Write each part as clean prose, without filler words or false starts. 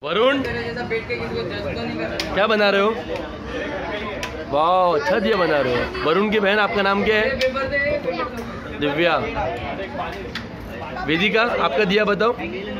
वरुण क्या बना रहे हो? वाह, अच्छा दिया बना रहे हो। वरुण की बहन, आपका नाम क्या है? दिव्या। वेदिका, आपका दिया बताओ।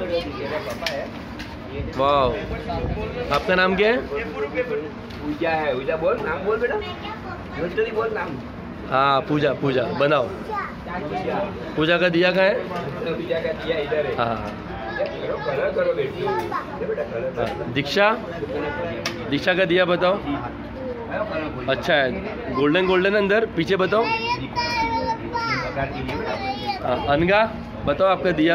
वाह, आपका नाम क्या है? पूजा है। पूजा बोल, नाम बोल बेटा, बोल नाम। हाँ, पूजा। पूजा बनाओ। पूजा का दिया कहाँ है? पूजा का दिया इधर है। हाँ। करो दीक्षा, दीक्षा का दिया बताओ। अच्छा है, गोल्डन गोल्डन अंदर, पीछे बताओ। अनगा बताओ आपका दिया।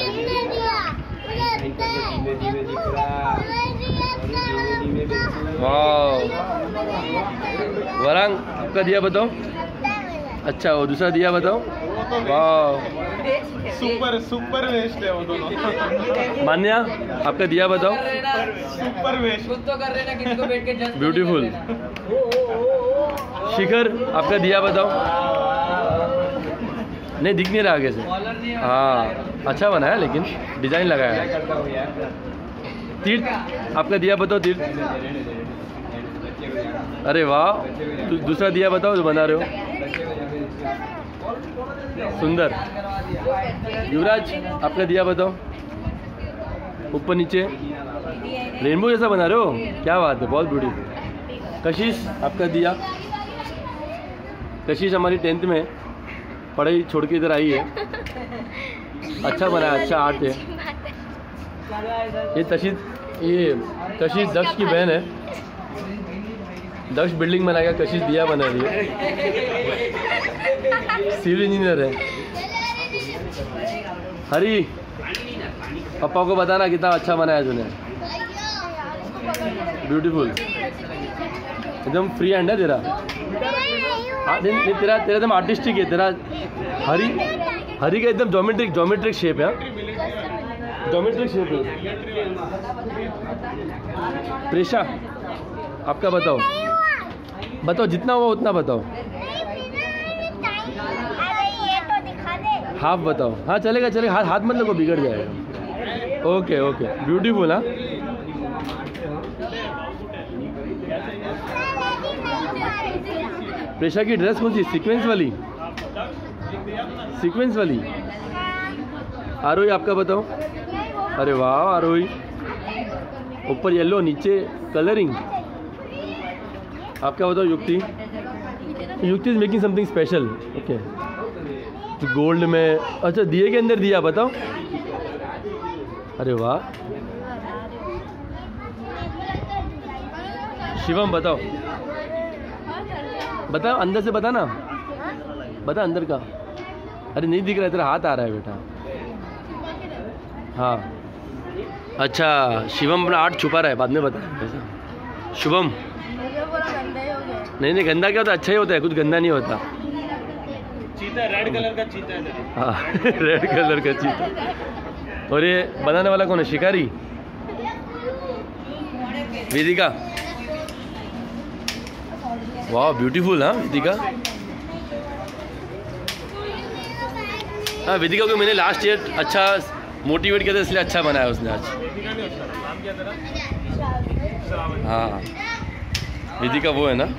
वाह, वरांग आपका दिया बताओ। अच्छा, वो दूसरा दिया बताओ। वाह, सुपर वेस्ट है वो दोनों। मान्या, आपका दिया बताओ। सुपर वेस्ट तो कर रहे ना, किसको बैठ के जस्ट ब्यूटीफुल। शिखर, आपका दिया बताओ। नहीं दिख नहीं रहा आगे से। हाँ, अच्छा बना है, लेकिन डिजाइन लगाया है। तीर्थ, आपका दिया बताओ। तीर्थ, अरे वाह, दूसरा दिया बताओ जो बना रहे हो। सुंदर। युवराज, आपका दिया बताओ। ऊपर नीचे रेनबो जैसा बना रहे हो, क्या बात है, बहुत ब्यूटीफुल। कशिश, आपका दिया। कशिश हमारी 10th में पढ़ाई छोड़ के इधर आई है। अच्छा बना है, अच्छा आर्ट है। ये कशिश दक्ष की बहन है। दक्ष बिल्डिंग बनाएगा, कशिश दिया बना रही है। सिविल इंजीनियर है। हरी, पापा को बताना कितना अच्छा बनाया तूने। ब्यूटीफुल, एकदम फ्री हैंड है तेरा। तेरा एकदम आर्टिस्टिक है तेरा। हरी का एकदम ज्योमेट्रिक शेप है। ज्योमेट्रिक शेप है। प्रेशा, आपका बताओ। बताओ, जितना हुआ उतना बताओ। हाफ बताओ। हाँ, चलेगा। हाथ मत लगो, बिगड़ जाएगा। Okay, beautiful. हाँ, प्रेशा की ड्रेस कौन सी? सीक्वेंस वाली। आरोही, आपका बताओ। अरे वाह, आरोही, ऊपर येलो, नीचे कलरिंग। आपका बताओ। Yukti is making something special. Okay, gold में। अच्छा, दिए के अंदर दिया बताओ। अरे वाह। शिवम, बताओ अंदर से बता ना। बता अंदर का। अरे नहीं दिख रहा है, तेरा हाथ आ रहा है बेटा। हाँ, अच्छा, शिवम अपना आर्ट छुपा रहा है, बाद में बता। शुभम, नहीं गंदा क्या होता, अच्छा ही होता है, कुछ गंदा नहीं होता। चीता, रेड कलर का चीता है। हाँ, रेड कलर का चीता। और ये बनाने वाला कौन है? शिकारी। वेदिका, वाह ब्यूटीफुल। हाँ, वेदिका। हाँ, वेदिका को मैंने लास्ट ईयर अच्छा मोटिवेट किया था, इसलिए अच्छा बनाया उसने आज। हाँ, वेदिका वो है ना,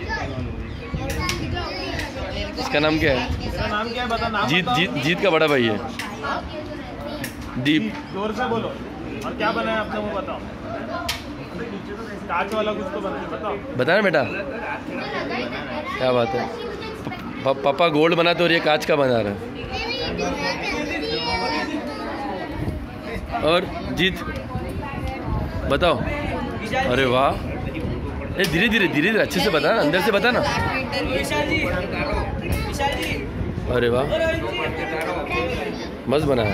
इसका नाम क्या है? जीत का बड़ा भाई है। दीप, जोर से बोलो। और क्या बनाया आपने वो बताओ। कांच वाला कुछ तो बताओ। बताना बेटा, क्या बात है। पापा गोल्ड बनाते और ये कांच का बना रहा है। और जीत बताओ। अरे वाह, धीरे अच्छे से बता ना, अंदर से बता ना। अरे वाह, मस्त बना है।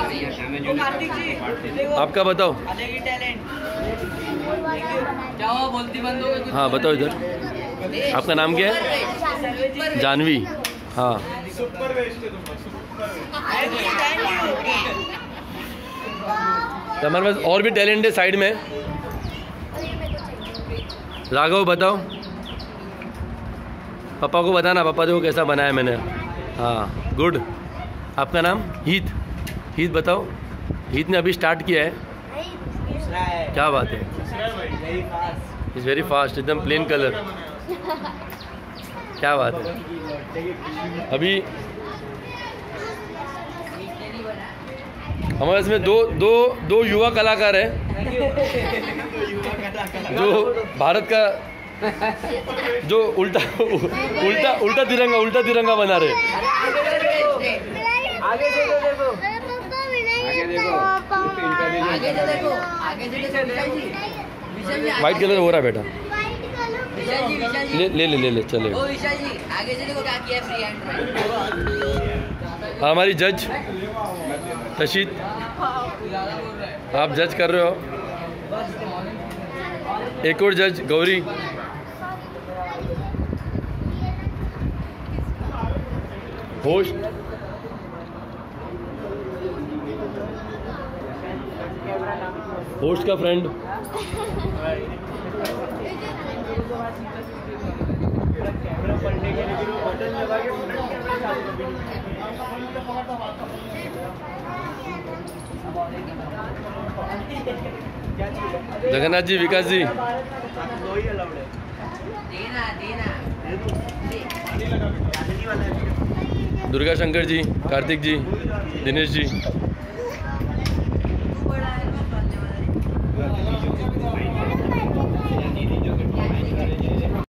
आपका बताओ। हाँ, बताओ इधर। आपका नाम क्या है? जानवी। हाँ, तो हमारे पास और भी टैलेंट है साइड में। राघव, बताओ। पापा को बताना, पापा देखो कैसा बनाया मैंने। हाँ, गुड। आपका नाम? हीत बताओ। हीत ने अभी स्टार्ट किया है। क्या बात है, इट्स वेरी फास्ट, एकदम प्लेन कलर, क्या बात है। अभी हमारे इसमें दो युवा कलाकार हैं जो भारत का जो उल्टा तिरंगा बना रहे। आगे देखो देखो वाइट कलर हो रहा है बेटा, ले चले। विशाल जी आगे से देखो क्या किया फ्री हैंड। हमारी जज तशीद, आप जज कर रहे हो। एक और जज गौरी, होस्ट का फ्रेंड, जगन्नाथ जी, विकास जी, दुर्गा शंकर जी, कार्तिक जी, दिनेश जी।